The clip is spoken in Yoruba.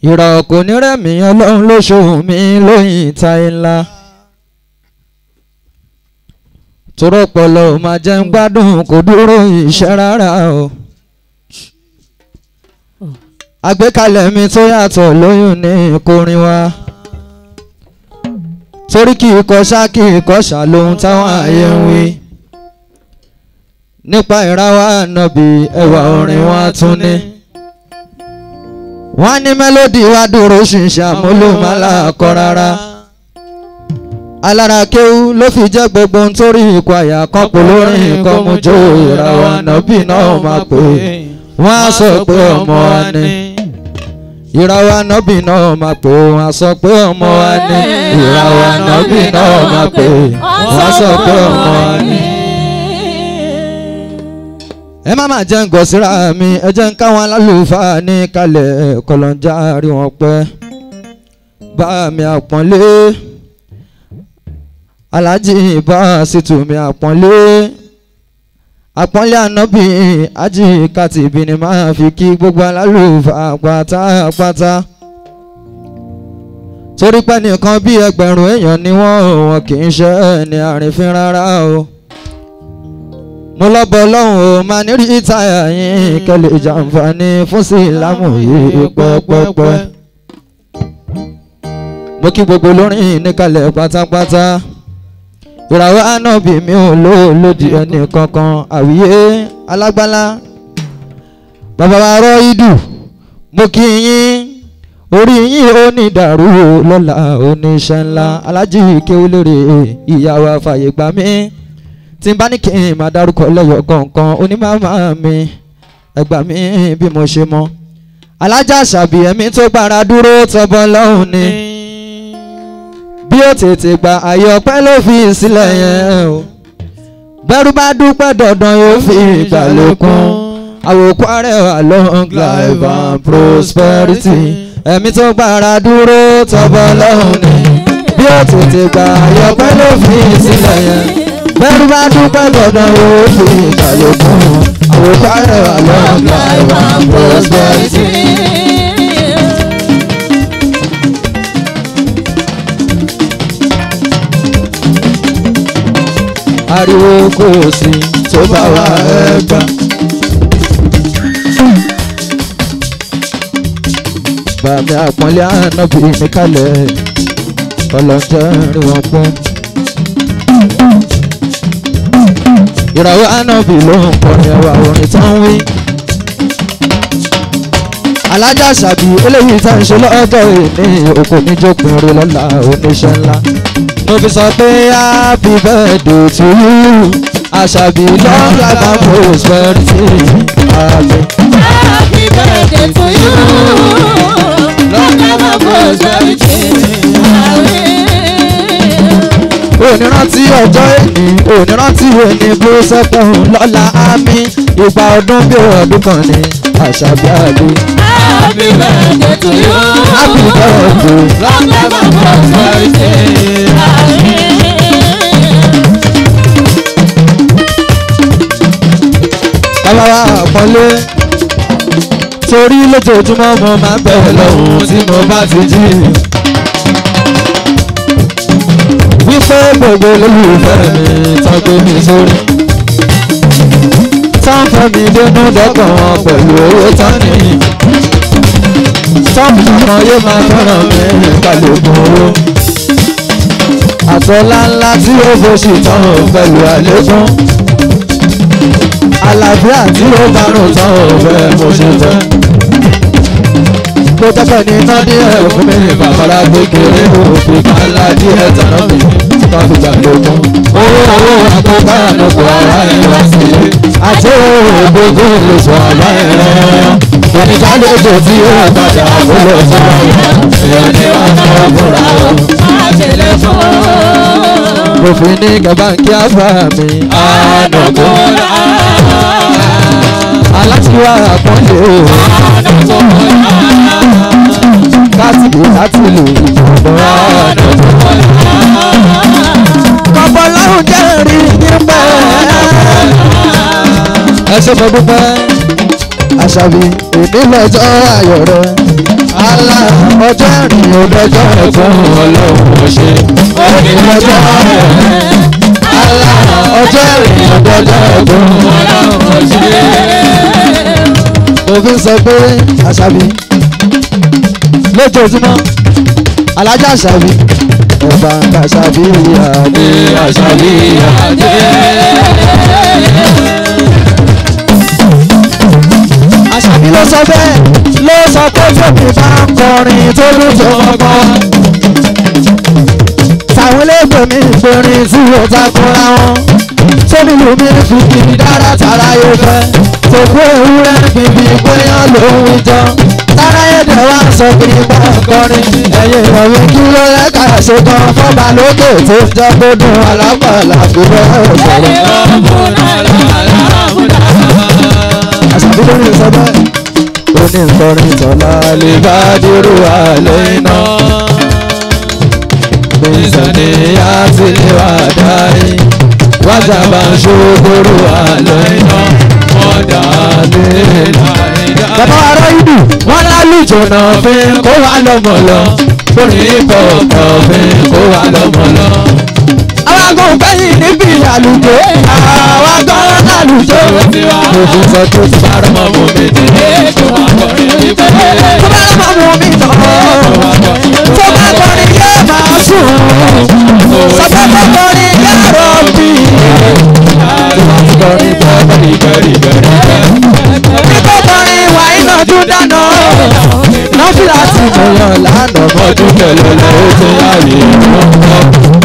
ìrọ̀ kò ní rẹ̀mí ọlọ́run ló ṣòwò mi lóyìn ìta ńlá torọ́pọ̀lọ́ ò máa jẹ́ ń gbádùn kò dúró iṣẹ́ rárá o àgbékalẹ̀ mi tó yàtọ̀ lóyún ní ìkórin wa torí kì í kọ́ṣá kì í kọ́ṣá lóhun táwọn ayé ń wí nípa ìrawá ànábì ẹwà orin wa tún ní wọ́n ní mélòdì wa dúró ṣìṣà múlò mọ́lá kọ́ rárá alára kéwú ló fi jẹ́ gbogbo nítorí ikọ̀ àyà kan pò lórí nǹkan mú jó ìrawá ànábì náà máa pè wọ́n á sọ pé ọmọ wa ni ìrawá ànábì náà máa pè wọ́n á sọ pé ọmọ wa ni ìrawá ànábì náà máa pè wọ́n á sọ pé ọmọ wa ni. ẹ má máa jẹ́ ń gọ̀ síra mi ẹ jẹ́ ń káwọn alálùfáà ní kalẹ̀ kọlọ́njà rí wọn pẹ́ bá mi àpọ́nlé aláàjì bá ṣètò mi àpọ́nlé ànábì ají kàtìbí ni máa fi kí gbogbo alálùfáà pátápátá torí pé nìkan bí ẹgbẹ̀rún èèyàn ni wọ́n kì í ṣe ẹni àrífín rárá o mo lọ́bọ̀ lọ́hùn o máa ní rí táyà yín kẹlẹ̀ jàǹfààní fún sí ìlàmù yìí pẹ́pẹ́pẹ́ mo kí gbogbo olórin níkàlẹ̀ pátápátá ìràwọ̀ ànábì mi ò lòdì ẹnì kankan àwíyé alágbálá bàbá wa rọ ìdù mo kí yín orí yín ó ní ìdàrú lọ́la oníṣẹ́ ńlá alájí kéwúlérè ìyàwó àfàyè gbà mí tí n bá ní kí n máa dárúkọ lẹ́yọ̀ kọ̀ọ̀kan onímàmá mi ẹgbà mi bí mo ṣe mọ̀ alájà àṣàbí ẹ̀mí tó gbára dúró tọ́bọ̀ lọ́hùn ni bí ó tètè gba àyè ọpẹ́ ló fi sílẹ̀ yẹn o bẹ́rù bá dúpẹ́ dandan yóò fi ìgbà lókun àwòkọ́ arẹwà long life and prosperity ẹ̀mí tó gbára dúró tọ́bọ̀ lọ́hùn ni bí ó tètè gba àyè ọpẹ́ ló fi sílẹ̀ yẹn bẹ́rù bá dúpẹ́ dandan yóò fi ìgbà lókun àwòkọ́ arẹwà long life and prosperity. ariwo kò sí tó bá wà ẹgbà. bàmí àpọ́nlé ànábì mi kalẹ̀ ọlọ́jọ́ rí wọn pẹ́. ìràwọ̀ ànábì ló ń kọrin ẹwà orin tó ń wí. alájà ṣàbí eléyìí tá ń ṣe lọ́jọ́ ìní òkò níjókòó rí lọ́la oníṣẹ́ ńlá. mo fi sọ pé happy birthday to you Àṣàbí long life and prosperity. Happy birthday to you long life and prosperity. Onírántí ọjọ́ èní onírántí èní bó sẹ́kùn lọ́la àmì ìgbà ọdún bí ọdún kan ní Àṣàbí àlè. Happy birthday to you. Happy birthday long life and prosperity. bàbá wa àpọ́nlé torí lójoojúmọ́ mo máa ń bẹ̀rẹ̀ lọ́hùn tí mo bá ti jí. wípé gbogbo olólùfẹ́ mi tán gbé mi sórí. tán fẹ́ mi dénú dọ́kàn wọn pẹ̀lú owó tán ní. tán kan yóò máa fẹ́ràn mi kálukú owó. àtọ́lá ńlá tí ó fòṣì tán pẹ̀lú àlékún. àlàáfíà tí ó bá rùn tán ọ̀fẹ́ mo ṣe fẹ́. kó tẹ́fẹ́ ní iná díẹ̀ fún mi bàbára kékeré òfin kan ńlá díẹ̀ tàná mi tán fi gbàgbógún. owó àkókò àlọ́kọ̀ ara ẹ̀ wá sílé. àti owó gbogbo lè sọ àbá ẹ̀ rẹ̀. oníkálejò tí ó padà kó lọ sí ọ̀rọ̀ èèyàn ní ọ̀nà ọ̀bùrà o. òfin ní kẹbàǹkì àgbà mi. Ànàkúnlá. alátiwá àpọ́nlé o. kásìkò láti lè ìjọba. kọ̀pọ̀ lọ́rùn jẹ́ rí nípa ẹ ṣe mo dúpẹ́ Àṣàbí èmi lọ́jọ́ ayọ̀ rẹ àlà ọjọ́ ìrìn òdọjọ́ ẹ̀fún ọlọ́run ò ṣe òní lọ́jọ́ àlà ọjọ́ ìrìn òdọjọ́ ẹ̀fún ọlọ́run ò ṣe. òfin sọ pé àṣàbí lójoojúmọ́ alájà àṣàbí ọba àṣàbí ìyáde àṣàbí ìyáde. àṣàbí ló sọ bẹ́ẹ̀ ló sọ pé tóbi bá ń kọrin tó ló tó ọgbọ́n. táwọn elégbè mi ń gbórin tí ó takora wọn tó nílùú mi fi kiri dára tara yóò fẹ́ tó kó ewúrẹ́ bíbí péyàn lóhun jọ tára ẹ̀dẹ̀ wá sọ kiri bá ń kọrin ẹ̀yìn ìrọ̀wé kí ló lẹ́ka ṣe kan fọ́ba lókè tó jẹ́ kó dùn alápàlà kí bẹ́ẹ̀ sọ̀rọ̀. àṣàbí lórí sọ bẹ́ẹ̀ ó ní nkọrin tọ́lá lè bá dúró àlẹ́ iná bẹ́sẹ̀ni àti lè wà dáì wájà bá ń ṣòkòrò àlẹ́ iná mọ́dà lè láì dá. bàbá ará ìlú wọn lálùjọ náà fi kó wá lọ́mọ lọ lórí ìkọ̀ọ̀kan fi kó wá lọ́mọ lọ. àwọn agbóhùn kẹ́yìn níbi àlùjọ àwọn agbóhùn àlùjọ. òfin sọ tó ti bá rọmọ mú mi ti dé tó bá kọrin wípé. tó bá rọmọ mú mi tán tó bá kọrin yóò máa sùn sọ pé tó kọrin yóò rọ̀ bí. tó bá ti kọrin bẹ́ẹ̀ nígbà kọrin wà iná tún dáná nọ́fìlà ti mọ̀yàn lánàá mọ́jú kẹlẹ́ lọ́wọ́ tó yáyé wọn.